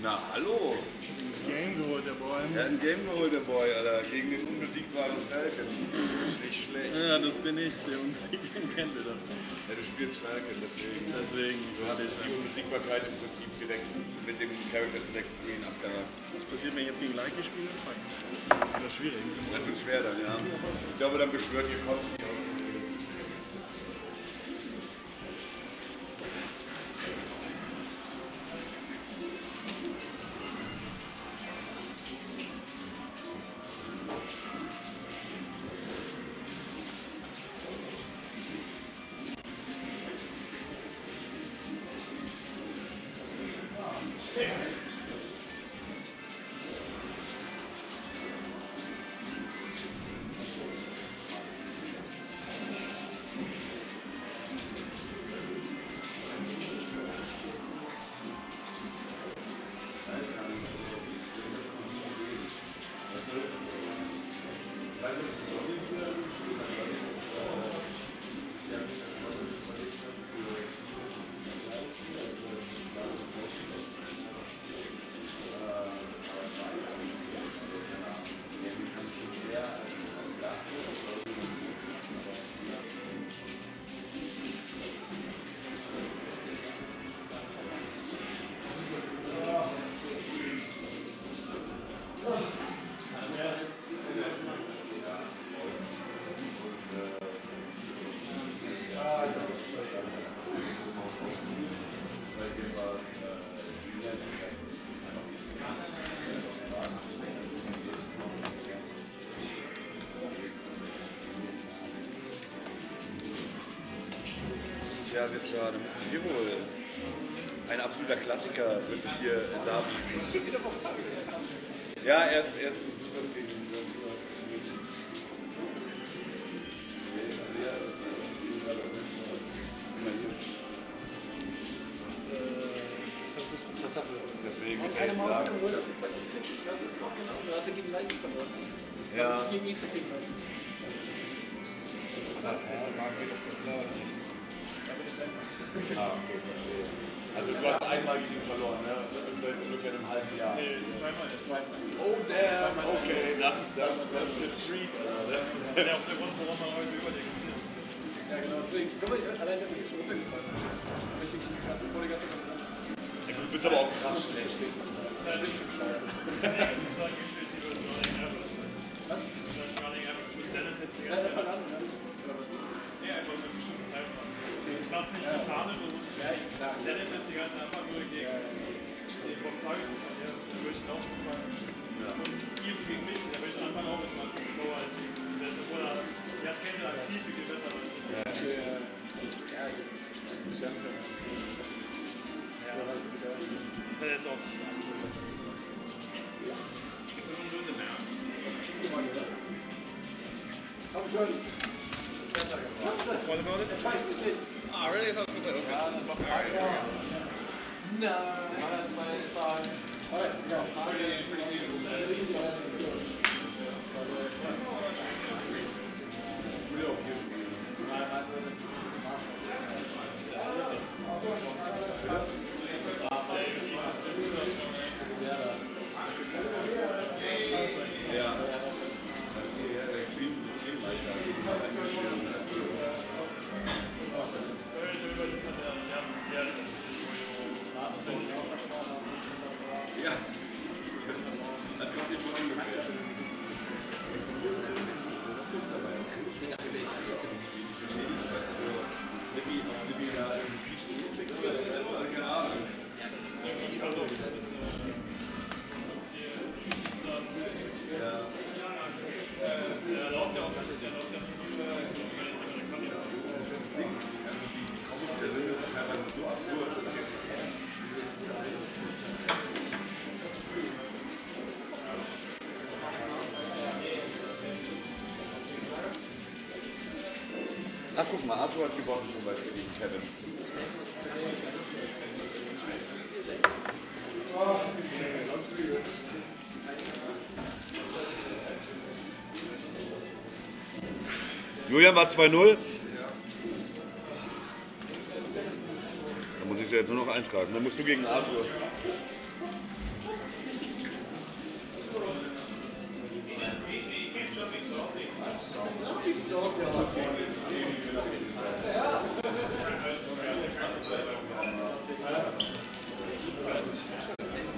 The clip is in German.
Na, hallo. Game geholt, der Boy. Er hat ein Game geholt, der Boy, Alter. Gegen den unbesiegbaren Falcon. Nicht schlecht. Ja, das bin ich. Der Unbesiegten kennt ihr doch. Ja, du spielst Falcon, deswegen. Du hast die Unbesiegbarkeit im Prinzip direkt mit dem Character Select Screen abgehakt. Was passiert, wenn ich jetzt gegen Leike spiele? Das ist schwierig. Das wird schwer dann, ja. Ich glaube, dann beschwört ihr Kopf nicht aus. Ja, wird schade. Müssen wir wohl. Ein absoluter Klassiker wird sich hier darbieten. Schon wieder auf Tage. Ja, er ist deswegen ist keine Mauer von das sieht man nicht. Ich glaube, das ist auch genauso. Er hatte gegen Leiden verloren. Ja. Das ist gegen X und gegen Leiden. Das heißt, der mag geht auf der Klar nicht. Aber das ist einfach. Okay, verstehe. Also du hast einmal gegen ihn verloren, ne? Ungefähr in einem halben Jahr. Nee, zweimal. Oh damn, okay, das ist Street. Das ist ja auch der Grund, warum man heute überlegisiert. Ja genau, deswegen. Guck mal, allein deswegen bin ich schon runtergefallen. Richtig krass, bevor die ganze Zeit. Du bist aber auch krass schlecht. Das ist wirklich schon scheiße. Was? Seit Anfang an, ne? Oder was? Nee, einfach eine bestimmte Zeit machen. Das nicht mechanisch und ja, klar. Dennis ist die ganze einfach nur gegen den Bob Target zu machen. Der würde ich auch gefallen. Und ihm gegen mich, der würde ich einfach auch nicht machen. So als der ist wohl Jahrzehnte aktiv, wie viel besser als ich. Ja, das muss ja können. Ja, das jetzt auch. Gibt es so eine Nerv? Komm schon. What about it? Enttäuscht mich nicht. Ah, really? I thought it was okay. Ja, dann doch Frage. Nein. Ja. Das ist hier Extremmeister. Ja. Das kommt jetzt schon ungefähr. Slippy da im Inspektor, keine Ahnung. Der läuft ja auch nicht, der läuft ja nicht über Der Sinn ist teilweise so absurd. Ach, guck mal, Arthur hat gewonnen zum Beispiel gegen Kevin. Julian war 2-0. Da muss ich es jetzt nur noch eintragen. Dann musst du gegen Arthur. Ja.